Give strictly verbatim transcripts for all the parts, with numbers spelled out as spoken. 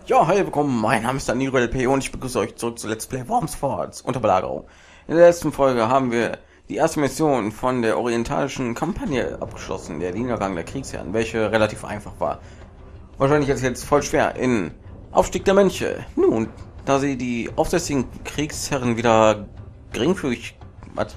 Ja, hi, willkommen. Mein Name ist Danilo L P und ich begrüße euch zurück zu Let's Play Worms Forts unter Belagerung. In der letzten Folge haben wir die erste Mission von der orientalischen Kampagne abgeschlossen, der Niedergang der Kriegsherren, welche relativ einfach war. Wahrscheinlich ist jetzt voll schwer in Aufstieg der Mönche. Nun, da sie die aufsässigen Kriegsherren wieder geringfügig, was?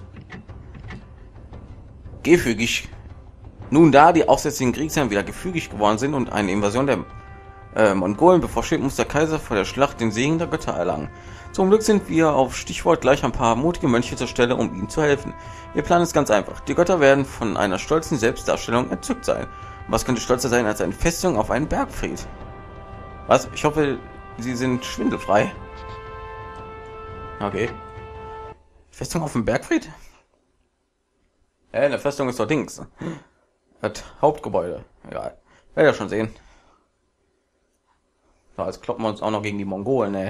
Gefügig, nun da die aufsässigen Kriegsherren wieder gefügig geworden sind und eine Invasion der Äh, Mongolen bevorsteht, muss der Kaiser vor der Schlacht den Segen der Götter erlangen. Zum Glück sind wir auf Stichwort gleich ein paar mutige Mönche zur Stelle, um ihm zu helfen. Ihr Plan ist ganz einfach. Die Götter werden von einer stolzen Selbstdarstellung entzückt sein. Was könnte stolzer sein als eine Festung auf einen Bergfried? Was? Ich hoffe, sie sind schwindelfrei. Okay. Festung auf dem Bergfried? Äh, eine Festung ist doch Dings. Das Hauptgebäude. Egal. Werde ja schon sehen. Ja, jetzt kloppen wir uns auch noch gegen die Mongolen, ey.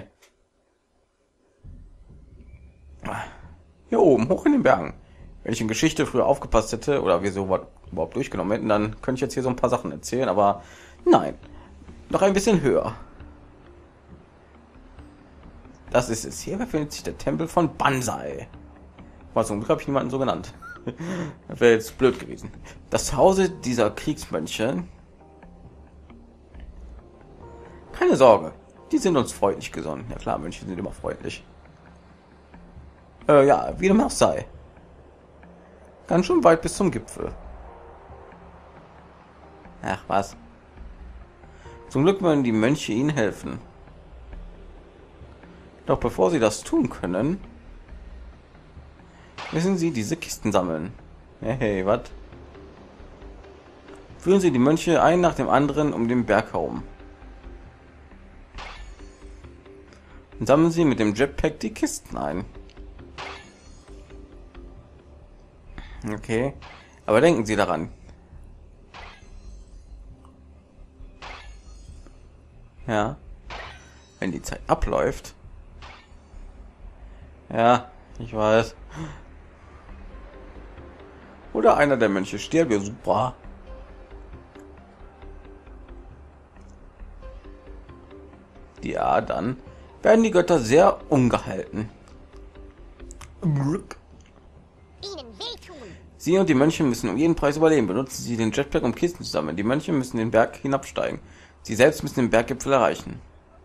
Hier oben, hoch in den Bergen. Wenn ich in Geschichte früher aufgepasst hätte oder wir so was überhaupt durchgenommen hätten, dann könnte ich jetzt hier so ein paar Sachen erzählen, aber nein. Noch ein bisschen höher. Das ist es. Hier befindet sich der Tempel von Banzai. Was zum Glück habe ich niemanden so genannt. Das wäre jetzt blöd gewesen. Das Zuhause dieser Kriegsmönche. Keine Sorge, die sind uns freundlich gesonnen. Ja klar, Mönche sind immer freundlich. Äh, ja, wie dem auch sei. Ganz schön weit bis zum Gipfel. Ach was. Zum Glück wollen die Mönche ihnen helfen. Doch bevor sie das tun können, müssen sie diese Kisten sammeln. Hey, hey, was? Führen sie die Mönche ein nach dem anderen um den Berg herum. Und sammeln sie mit dem Jetpack die Kisten ein. Okay, aber denken Sie daran. Ja, wenn die Zeit abläuft. Ja, ich weiß. Oder einer der Mönche stirbt, ja super. Ja, dann werden die Götter sehr ungehalten. Sie und die Mönche müssen um jeden Preis überleben. Benutzen sie den Jetpack, um Kisten zu sammeln. Die Mönche müssen den Berg hinabsteigen. Sie selbst müssen den Berggipfel erreichen.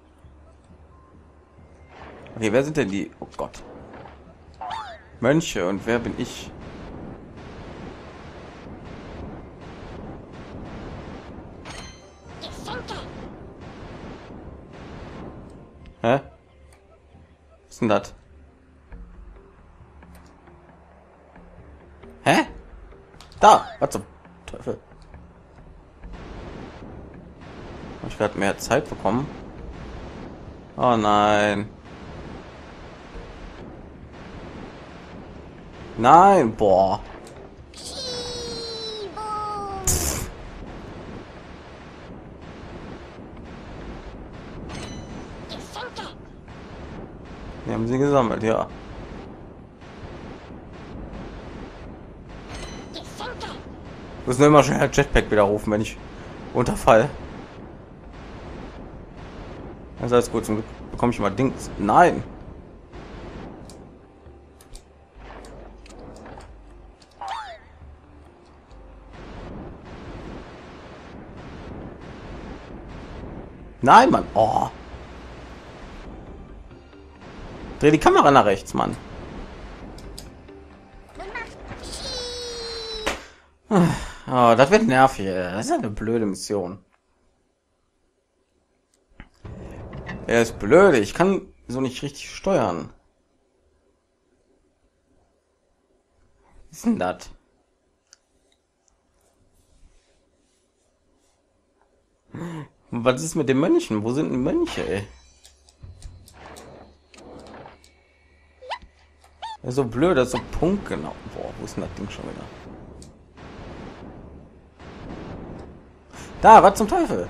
Okay, wer sind denn die? Oh Gott. Mönche, und wer bin ich? Hä? Was ist denn das? Hä? Da, was zum Teufel? Hab ich gerade mehr Zeit bekommen? Oh nein. Nein, boah. Wir haben sie gesammelt, ja. Ich muss nur immer schnell Jetpack widerrufen, wenn ich runterfall. Das ist alles gut, zum Glück bekomme ich mal Dings. Nein. Nein, Mann. Oh. Dreh die Kamera nach rechts, Mann. Oh, das wird nervig. Das ist eine blöde Mission. Er ist blöd. Ich kann so nicht richtig steuern. Was ist denn das? Was ist mit den Mönchen? Wo sind die Mönche, ey? Ja, so blöd, das ist so Punkt genau. Boah, wo ist denn das Ding schon wieder? Da, was zum Teufel?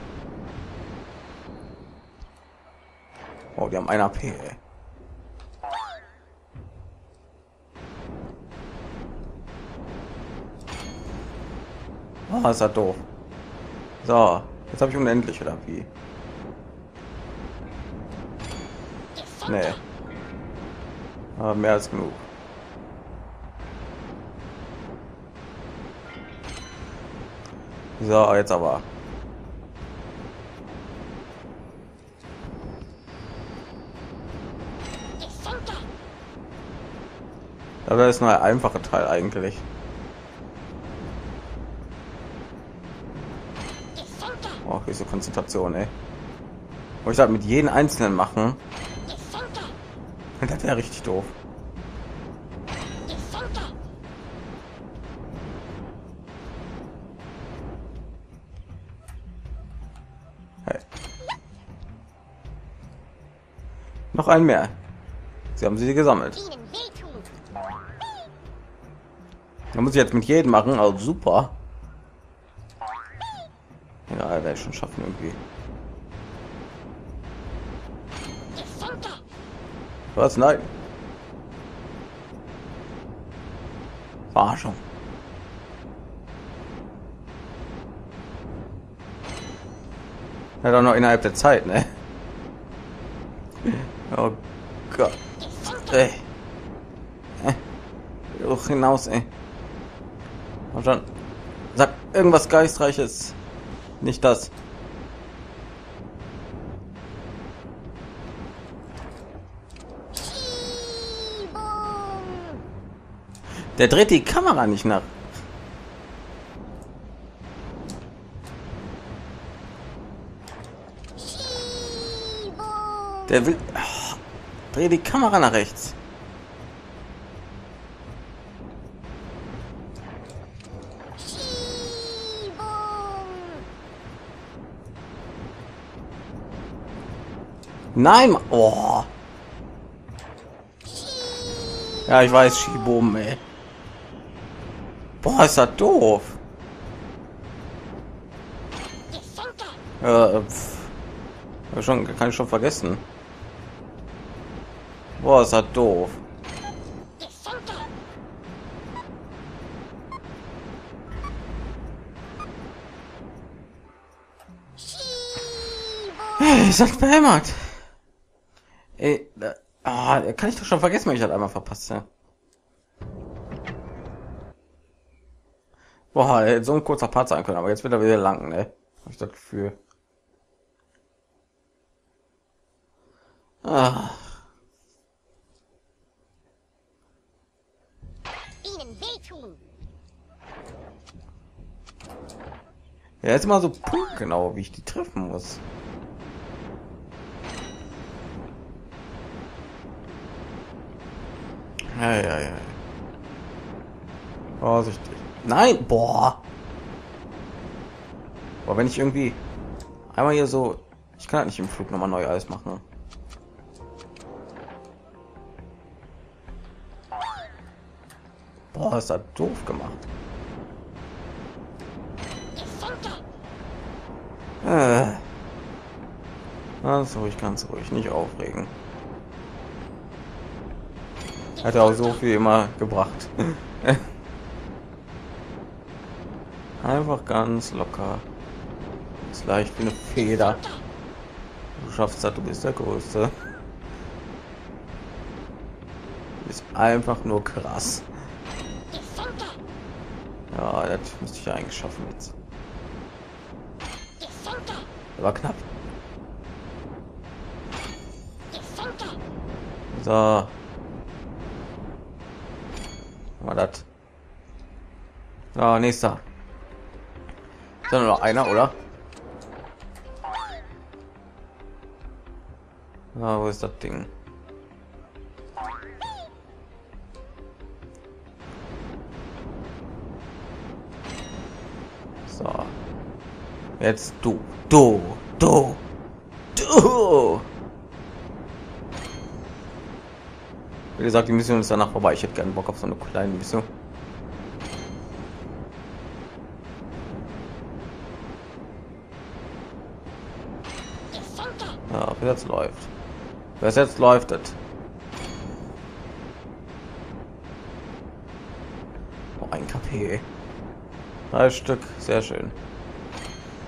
Oh, die haben ein A P, ey. Oh, ist das doof. So, jetzt habe ich unendlich oder wie? Nee. Aber mehr als genug. So, jetzt aber. Aber das ist nur ein einfacher Teil eigentlich. Oh, diese Konzentration, ey. Wo ich das mit jedem einzelnen machen, das wäre richtig doof. Hey. Noch ein mehr. Sie haben sie gesammelt. Da muss ich jetzt mit jedem machen, also super. Ja, werde ich schon schaffen irgendwie. Was? Nein. Verarschung. Ja, doch noch innerhalb der Zeit, ne? Oh Gott. Ey. Hoch hinaus, ey. Und dann sag irgendwas Geistreiches. Nicht das. Der dreht die Kamera nicht nach. Der will. Oh, dreh die Kamera nach rechts. Nein, oh. Ja, ich weiß, Schieboom, ey. Boah, ist das doof. Äh, pff. Schon kann ich schon vergessen. Boah, ist das doof. Hey, ist das behämmert. Ey, da, ah, kann ich doch schon vergessen, wenn ich das einmal verpasst habe. Boah, ey, so ein kurzer Part sein können, aber jetzt wird er wieder lang, ne? Hab ich das Gefühl. Ah. Ja, ist immer so punktgenau, wie ich die treffen muss. Ja, ja, ja. Vorsichtig. Nein, boah. Boah, wenn ich irgendwie einmal hier so, ich kann halt nicht im Flug noch mal neu alles machen. Boah, ist das doof gemacht. Äh. Ganz ruhig, ganz ruhig, nicht aufregen. Hat er auch so viel immer gebracht. Einfach ganz locker. Ist leicht wie eine Feder. Du schaffst das, du bist der Größte. Du bist einfach nur krass. Ja, das müsste ich ja eigentlich schaffen jetzt. Aber knapp. So. War das. So, nächster. Ist da nur noch einer, oder? Ah, wo ist das Ding? So. Jetzt du. Du. Du. Du. Wie gesagt, die Mission ist danach vorbei. Ich hätte gerne Bock auf so eine kleine Mission. Ja, jetzt läuft. Was jetzt läuft es. Oh, ein K P. Drei Stück, sehr schön.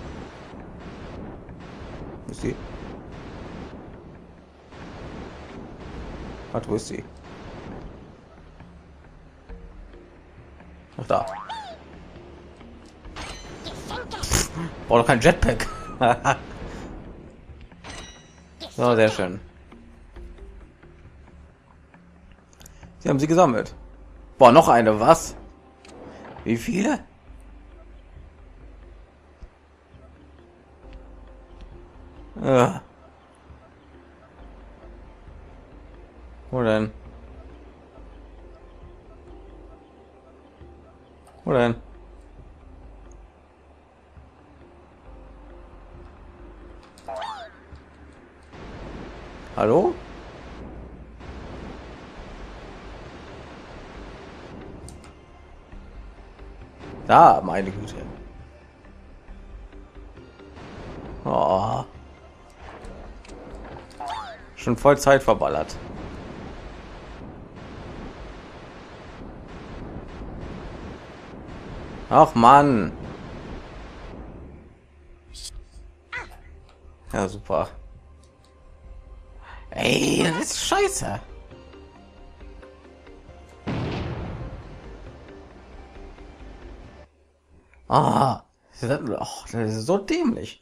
Ist die? Warte, wo ist sie? Ach, da. Braucht doch kein Jetpack. So, sehr schön. Sie haben sie gesammelt. Boah, noch eine, was? Wie viele? Ja. Wo denn? Wo denn? Hallo? Da, meine Güte. Oh. Schon voll Zeit verballert. Ach Mann. Ja, super. Ey, das ist scheiße. Ah, das ist, oh, das ist so dämlich.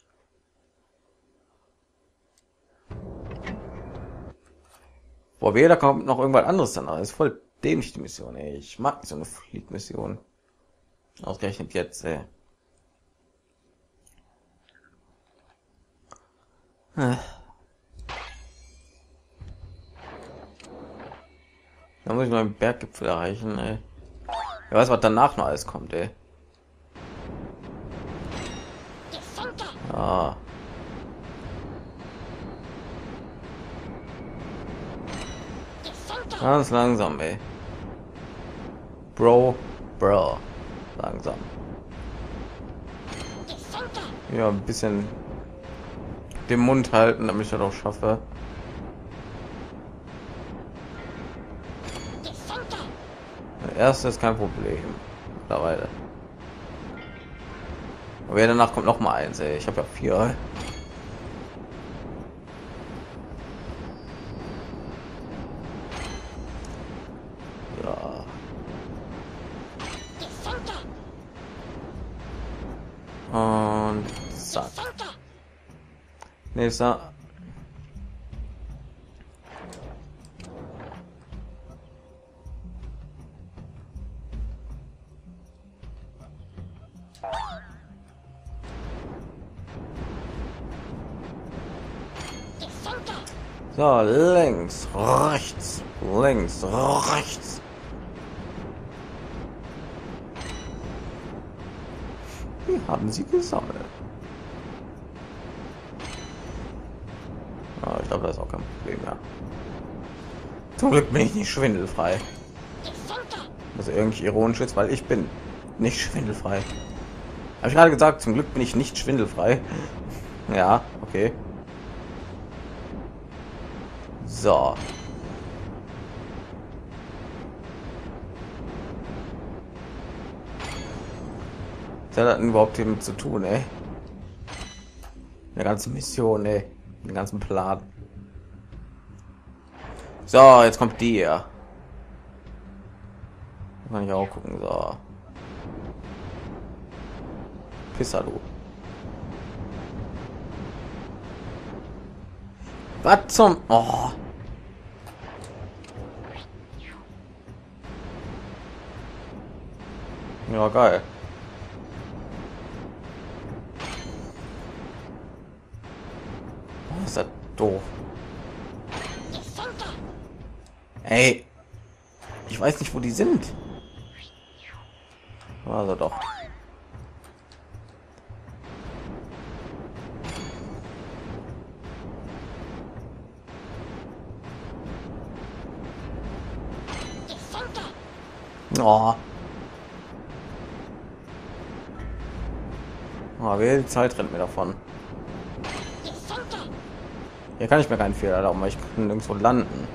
Boah, da kommt noch irgendwas anderes dann. Das ist voll dämlich die Mission. Ey. Ich mag nicht so eine Fliegmission. Ausgerechnet jetzt. Ey. Da muss ich noch einen Berggipfel erreichen. Ey. Ich weiß, was danach noch alles kommt. Ey. Ah. Ganz langsam, ey. Bro, Bro. Langsam. Ja, ein bisschen den Mund halten, damit ich das auch schaffe. Der erste ist kein Problem. Mittlerweile. Aber ja, danach kommt noch mal eins, ey. Ich habe ja vier. Ja. Und zack. Nächster. So, links, rechts, links, rechts. Wie haben sie gesammelt? Oh, ich glaube, das ist auch kein Problem mehr. Zum Glück bin ich nicht schwindelfrei. Also irgendwie ironisch ist, weil ich bin nicht schwindelfrei. Habe ich gerade gesagt, zum Glück bin ich nicht schwindelfrei. Ja, okay. So. Was hat das denn überhaupt damit zu tun, ey? Eine ganze Mission, ey. Den ganzen Plan. So, jetzt kommt die hier. Kann ich auch gucken, so. Pisser, du. Was zum... Oh. Ja, geil. Oh, ist das doof. Ey. Ich weiß nicht, wo die sind. Also doch. Oh. Oh, die Zeit rennt mir davon. Hier kann ich mir keinen Fehler erlauben, weil ich kann nirgendwo landen.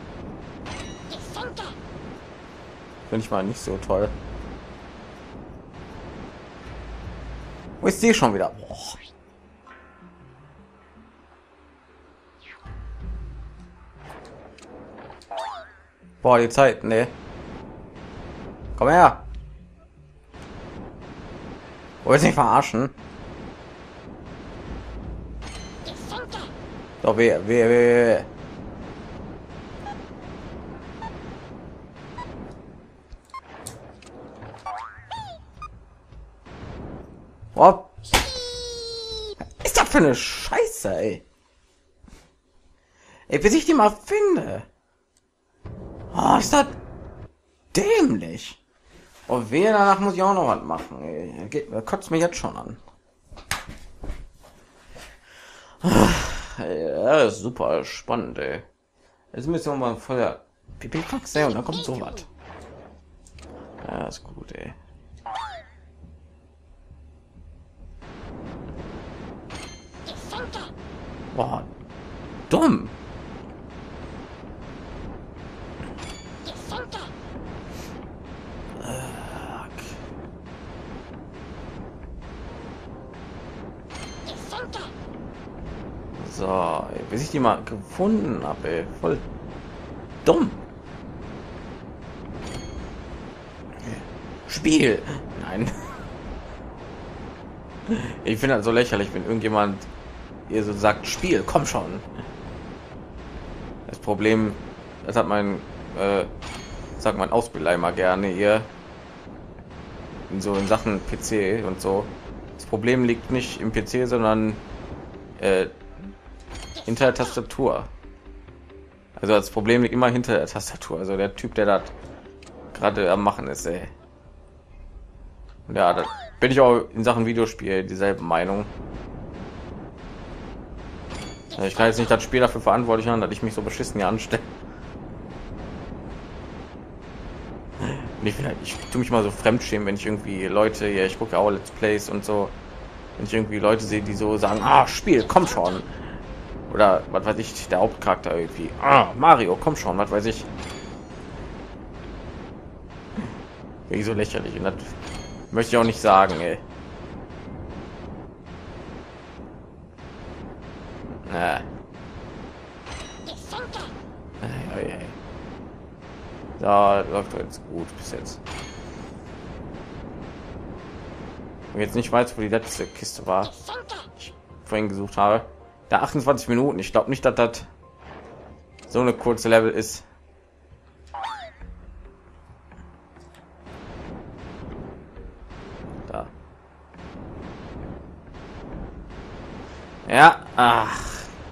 Finde ich mal nicht so toll. Wo ist die schon wieder? Oh. Boah, die Zeit, ne? Komm her. Wollt nicht verarschen? Doch, wer, wer, wer. Oh. Ist das für eine Scheiße, ey? Ey, bis ich die mal finde. Oh, ist das dämlich. Oh, wer danach muss ich auch noch was machen. Ey. Geht, kotzt mich jetzt schon an. Ja, ist super spannend, ey. Jetzt müssen wir mal voll der Pipi-Faxe und dann kommt so was. Ja, ist gut, ey. Boah, dumm. So, ey, bis ich die mal gefunden habe, voll dumm. Spiel. Nein. Ich finde das so lächerlich, wenn irgendjemand ihr so sagt, Spiel, komm schon. Das Problem, das hat mein, äh, sagt mein Ausbilder immer gerne hier in so in Sachen P C und so. Das Problem liegt nicht im P C, sondern äh, hinter der Tastatur. Also das Problem liegt immer hinter der Tastatur. Also der Typ, der das gerade am machen ist, ey. Und ja, da bin ich auch in Sachen Videospiel dieselbe Meinung. Ich kann jetzt nicht das Spiel dafür verantwortlich machen, dass ich mich so beschissen hier anstelle. Ich, ich tue mich mal so fremdschämen, wenn ich irgendwie Leute, ja, ich gucke auch Let's Plays und so, wenn ich irgendwie Leute sehe, die so sagen, ah, Spiel, komm schon. Oder was weiß ich, der Hauptcharakter irgendwie, ah, Mario, komm schon, was weiß ich. Wie so lächerlich. Und das möchte ich auch nicht sagen, ey. Äh. Ei, ei, ei. Da läuft jetzt gut bis jetzt. Und jetzt nicht weiß, wo die letzte Kiste war, die ich vorhin gesucht habe. Da achtundzwanzig Minuten. Ich glaube nicht, dass das so eine kurze Level ist. Da. Ja, ach.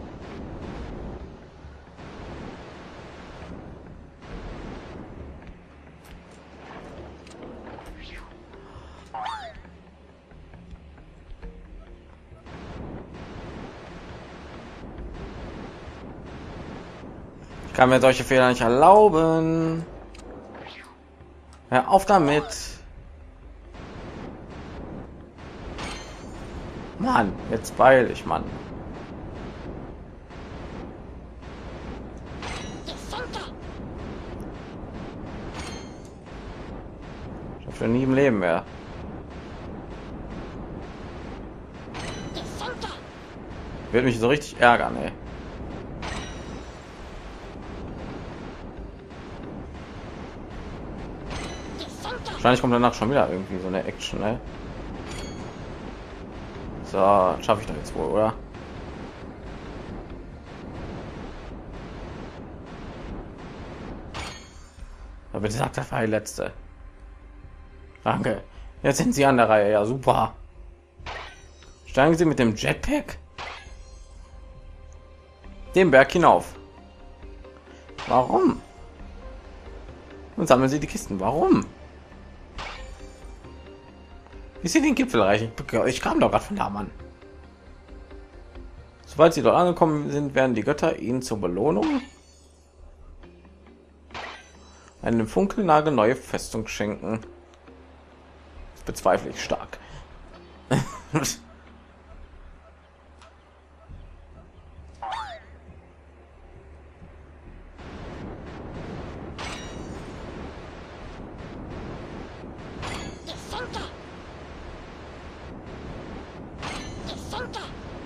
Ich kann mir solche Fehler nicht erlauben. Hör auf damit. Mann, jetzt beeil ich, Mann. Ich habe nie im Leben mehr. Wird mich so richtig ärgern, ey. Wahrscheinlich kommt danach schon wieder irgendwie so eine Action, ne? So, schaffe ich doch jetzt wohl, oder? Aber bitte sagt, das war die letzte. Danke. Jetzt sind Sie an der Reihe. Ja, super. Steigen Sie mit dem Jetpack den Berg hinauf. Warum? Und sammeln Sie die Kisten. Warum? Wie Sie den Gipfel erreichen? Ich kam doch gerade von da, Mann. Sobald Sie dort angekommen sind, werden die Götter Ihnen zur Belohnung eine funkelnagelneue Festung schenken. Das bezweifle ich stark.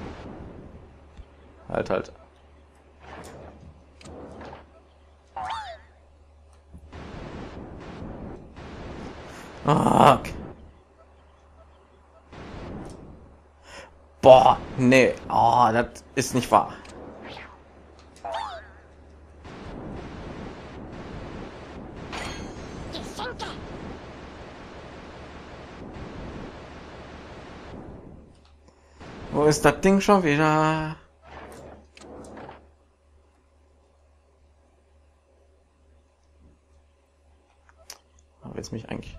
Halt, halt. Ah, okay. Boah, nee, oh, das ist nicht wahr. Wo ist das Ding schon wieder? Aber jetzt mich eigentlich.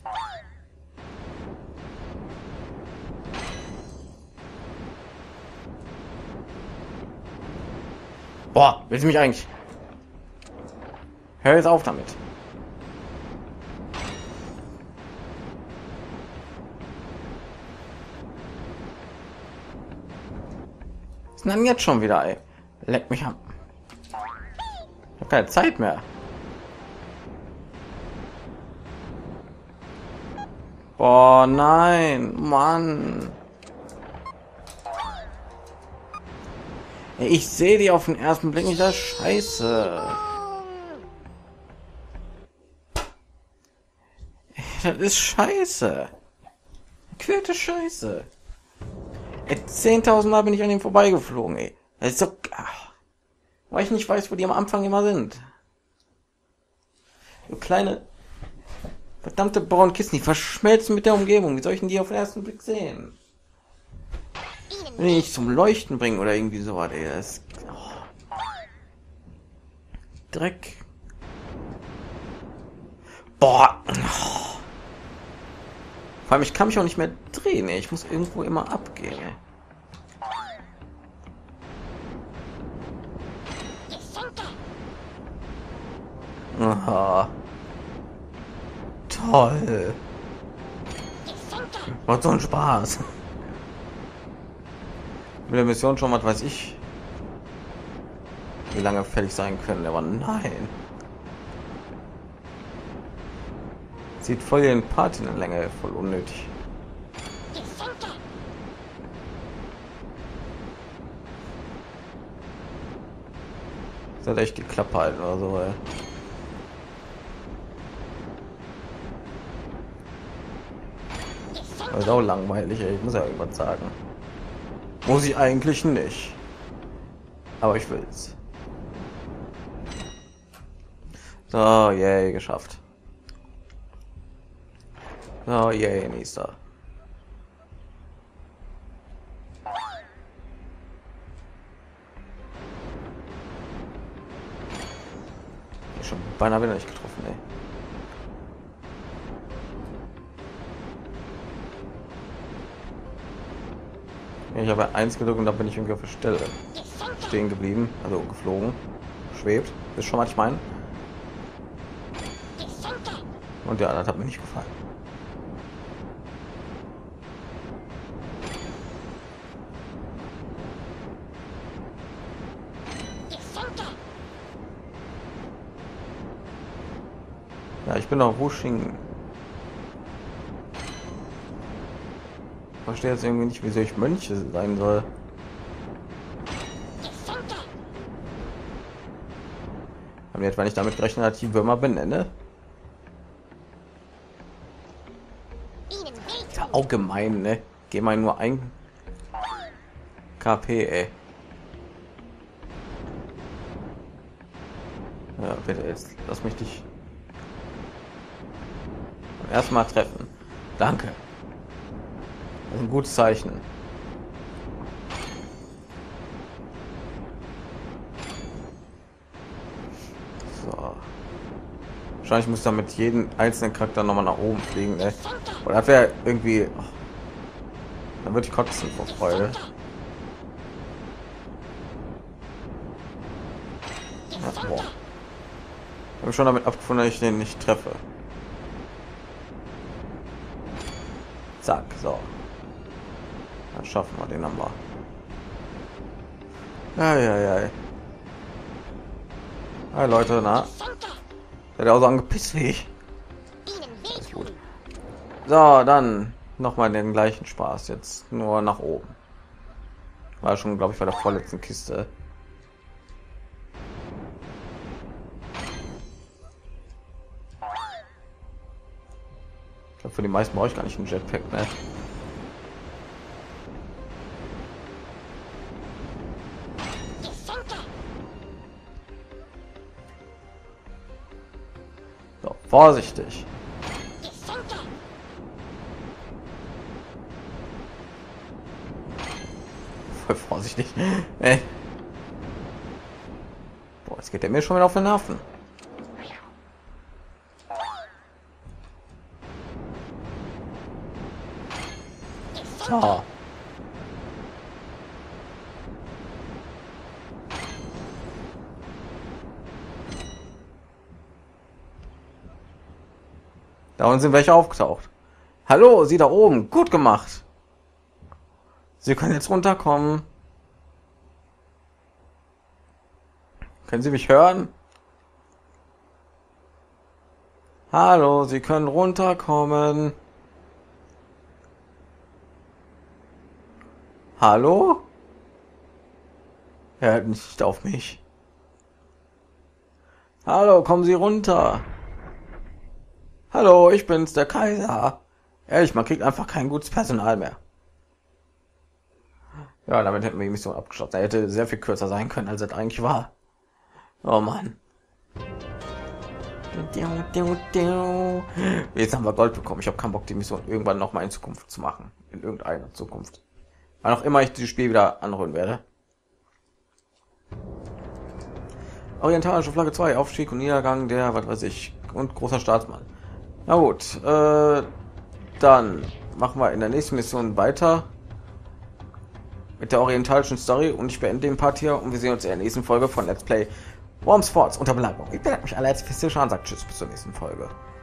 Boah, willst du mich eigentlich? Hör jetzt auf damit. Was ist denn jetzt schon wieder, ey? Leck mich ab. Ich habe keine Zeit mehr. Boah, nein, Mann. Ich sehe die auf den ersten Blick nicht, das Scheiße. Das ist Scheiße. Querte Scheiße. zehntausend Mal bin ich an ihm vorbeigeflogen, ey. Das ist so, ach, weil ich nicht weiß, wo die am Anfang immer sind. Du kleine verdammte Braunkisten, die verschmelzen mit der Umgebung. Wie soll ich denn die auf den ersten Blick sehen? Wenn die nicht zum Leuchten bringen oder irgendwie so was, ey. Das ist, oh. Dreck. Boah. Oh. Vor allem, ich kann mich auch nicht mehr drehen, ey. Ich muss irgendwo immer abgehen, ey. Aha. Toll. Macht so einen Spaß. Mit der Mission schon, was weiß ich, wie lange fertig sein können, aber nein. Sieht voll den Part in der Länge, voll unnötig. Das hat echt geklappt halt oder so, ey. Das ist auch langweilig, ey. Ich muss ja irgendwas sagen. Muss ich eigentlich nicht. Aber ich will's. So, yay, geschafft. So, yay, nächster. Schon beinahe wieder nicht getroffen, ey. Ich habe eins gedrückt und da bin ich irgendwie auf der Stelle stehen geblieben, also geflogen, schwebt. Ist schon, was ich meine. Und ja, das hat mir nicht gefallen. Ja, ich bin auch Wushing. Verstehe jetzt irgendwie nicht, wieso ich Mönche sein soll. Haben etwa nicht damit gerechnet, dass ich Würmer benenne? Ja, auch gemein, ne? Geh mal nur ein K P, ey. Ja, bitte jetzt lass mich dich erstmal treffen. Danke. Das ist ein gutes Zeichen. So. Wahrscheinlich muss damit jeden einzelnen Charakter noch mal nach oben fliegen, ne? Oder das wäre irgendwie. Oh, dann würde ich kotzen vor Freude. Ja, boah. Habe schon damit abgefunden, dass ich den nicht treffe. Zack, so. Dann schaffen wir den, haben wir. Ja, ja, ja. Hi Leute, na? Der hat auch so angepisst wie ich. Ist gut. So, dann noch mal den gleichen Spaß jetzt nur nach oben. War schon, glaube ich, bei der vorletzten Kiste. Für die meisten brauche ich gar nicht ein Jetpack, ne? So, vorsichtig. Voll vorsichtig. Ey. Boah, jetzt geht er mir schon wieder auf den Nerven. So. Da unten sind welche aufgetaucht. Hallo, Sie da oben, gut gemacht. Sie können jetzt runterkommen. Können Sie mich hören? Hallo, Sie können runterkommen. Hallo? Er hört nicht auf mich. Hallo, kommen Sie runter. Hallo, ich bin's, der Kaiser. Ehrlich, man kriegt einfach kein gutes Personal mehr. Ja, damit hätten wir die Mission abgeschlossen. Er hätte sehr viel kürzer sein können, als es eigentlich war. Oh Mann. Jetzt haben wir Gold bekommen. Ich habe keinen Bock, die Mission irgendwann noch mal in Zukunft zu machen. In irgendeiner Zukunft. Wann auch immer ich dieses Spiel wieder anholen werde. Orientalische Flagge zwei, Aufstieg und Niedergang der, was weiß ich, und großer Staatsmann. Na gut, äh, dann machen wir in der nächsten Mission weiter mit der orientalischen Story und ich beende den Part hier und wir sehen uns in der nächsten Folge von Let's Play Worms Force unter Belagerung. Ich bedanke mich alle herzlich fürs Zuschauen, sagt Tschüss, bis zur nächsten Folge.